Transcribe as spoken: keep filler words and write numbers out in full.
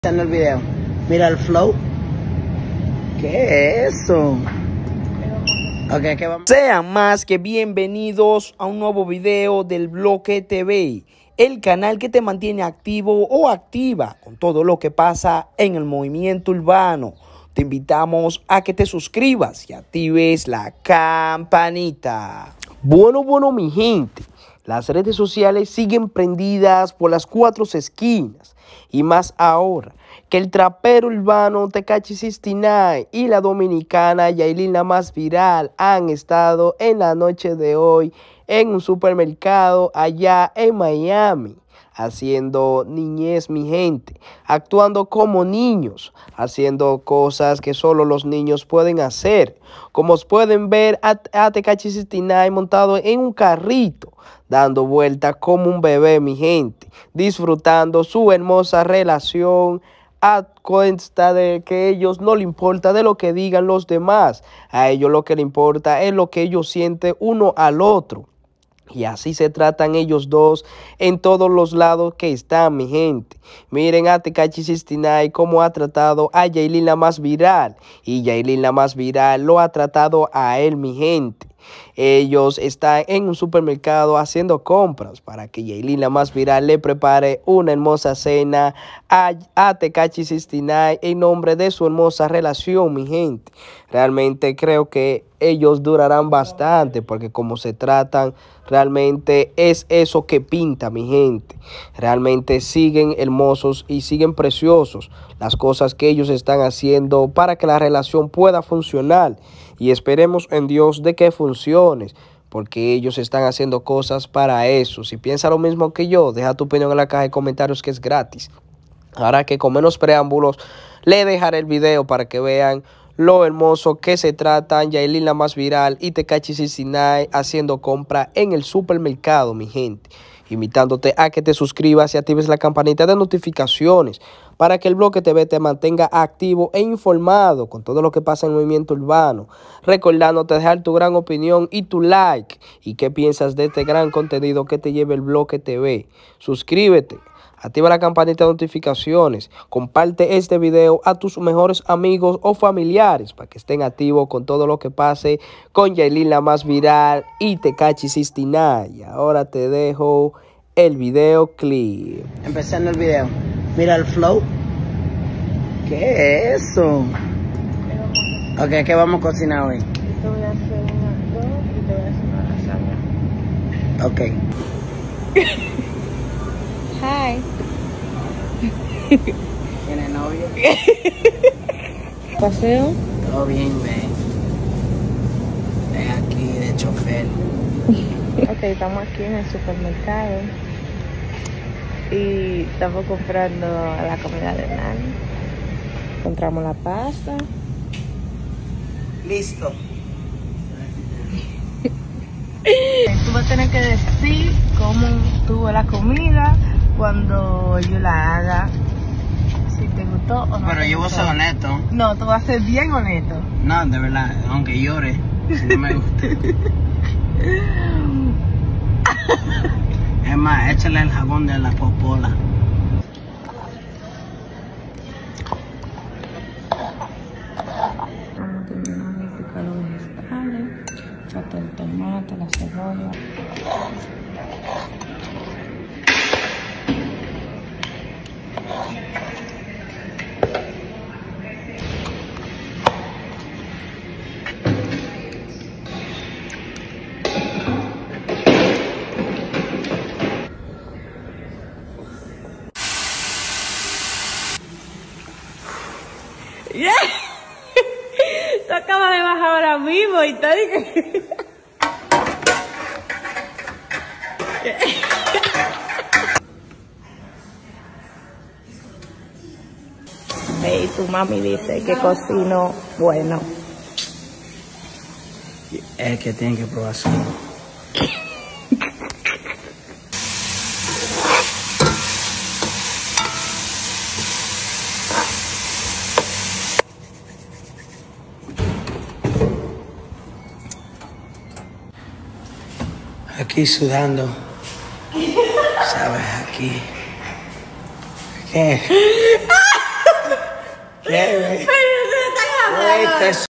En el video. Mira el flow. ¿Qué es eso? Okay, ¿qué vamos? Sean más que bienvenidos a un nuevo video del Bloque T V, el canal que te mantiene activo o activa con todo lo que pasa en el movimiento urbano. Te invitamos a que te suscribas y actives la campanita. Bueno, bueno, mi gente, las redes sociales siguen prendidas por las cuatro esquinas. Y más ahora que el trapero urbano Tekashi sesenta y nueve y la dominicana Yailin la más viral han estado en la noche de hoy en un supermercado allá en Miami, haciendo niñez, mi gente, actuando como niños, haciendo cosas que solo los niños pueden hacer. Como pueden ver a, a Tekashi sesenta y nueve montado en un carrito, dando vueltas como un bebé, mi gente, disfrutando su hermosa relación a cuenta de que a ellos no le importa de lo que digan los demás. A ellos lo que le importa es lo que ellos sienten uno al otro. Y así se tratan ellos dos en todos los lados que están, mi gente. Miren a Tekashi sesenta y nueve cómo ha tratado a Yailin la más viral. Y Yailin la más viral lo ha tratado a él, mi gente. Ellos están en un supermercado haciendo compras para que Yailin la más viral le prepare una hermosa cena a, a Tekashi sesenta y nueve en nombre de su hermosa relación, mi gente. Realmente creo que ellos durarán bastante porque como se tratan, realmente es eso que pinta, mi gente. Realmente siguen hermosos y siguen preciosos las cosas que ellos están haciendo para que la relación pueda funcionar. Y esperemos en Dios de que funcione, porque ellos están haciendo cosas para eso. Si piensas lo mismo que yo, deja tu opinión en la caja de comentarios que es gratis. Ahora que con menos preámbulos, le dejaré el video para que vean lo hermoso que se tratan Yailin la más viral y Tekashi sesenta y nueve haciendo compra en el supermercado, mi gente. Invitándote a que te suscribas y actives la campanita de notificaciones para que el Bloque T V te mantenga activo e informado con todo lo que pasa en el movimiento urbano. Recordándote dejar tu gran opinión y tu like. ¿Y qué piensas de este gran contenido que te lleva el Bloque T V? Suscríbete. Activa la campanita de notificaciones, comparte este video a tus mejores amigos o familiares para que estén activos con todo lo que pase con Yailin la más viral y Tekashi sesenta y nueve. Y ahora te dejo el video clip. Empezando el video. Mira el flow. ¿Qué es eso? Ok, ¿qué vamos a cocinar hoy? Yo te voy a hacer un arroz y te voy a hacer una lasaña. Ok. Hi. ¿Tienes novio? Paseo. Todo bien, ve. Ve aquí de chofer. Ok, estamos aquí en el supermercado y estamos comprando la comida de Nani. Encontramos la pasta. Listo. Tú vas a tener que decir cómo tuvo la comida cuando yo la haga. Si te gustó o no. Pero te yo voy a gustó. ser honesto. No, tú vas a ser bien honesto. No, de verdad, aunque llore, si no me gusta. Es más, échale el jabón de la popola. Vamos a terminar de picar los vegetales. Falta el tomate, la cebolla. Yeah. Tú acabas de bajar ahora mismo y tal. Hey, tu mami dice que cocino bueno. Es que tienen que probar así. Aquí sudando, ¿sabes? Aquí. ¿Qué? ¿Qué, güey? Pero no están hablando. Güey, te